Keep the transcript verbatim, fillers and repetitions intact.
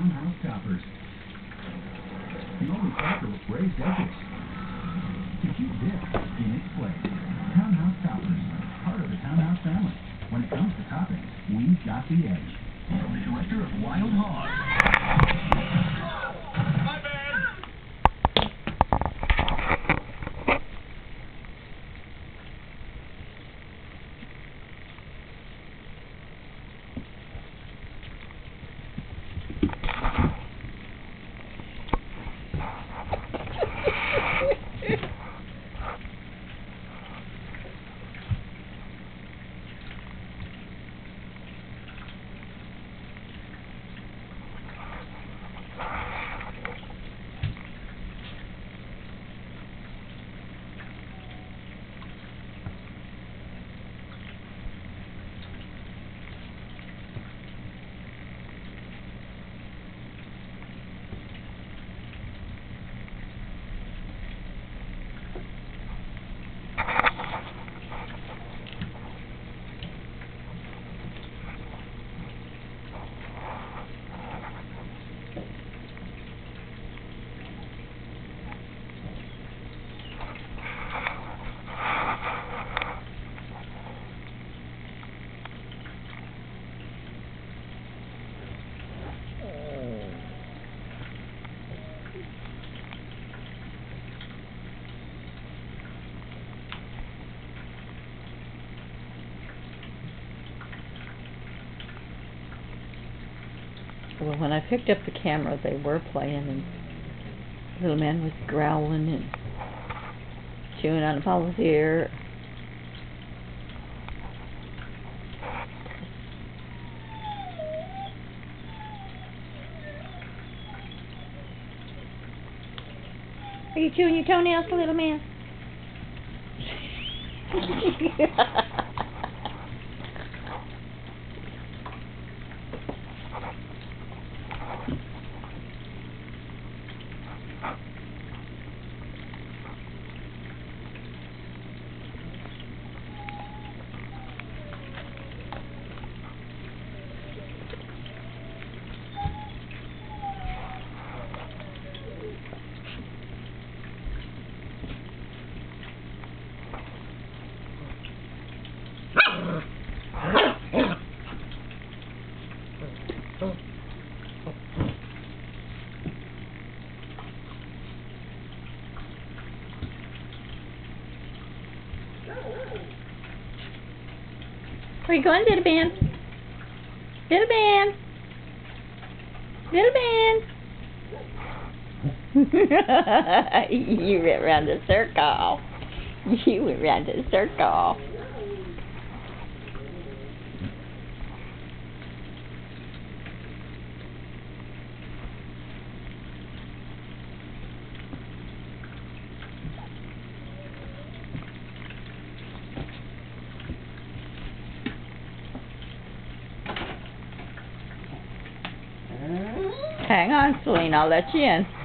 Townhouse Toppers. The only topper with raised edges to keep dip in its place. Townhouse Toppers, part of the Townhouse family. When it comes to toppings, we've got the edge. From the director of Wild Hog. My bad. Well, when I picked up the camera, they were playing, and little man was growling and chewing on Apollo's ear. Are you chewing your toenails, little man? Where you going, little man? Little man? Little man? You went round the circle. You went round the circle. Hang on, Celine, I'll let you in.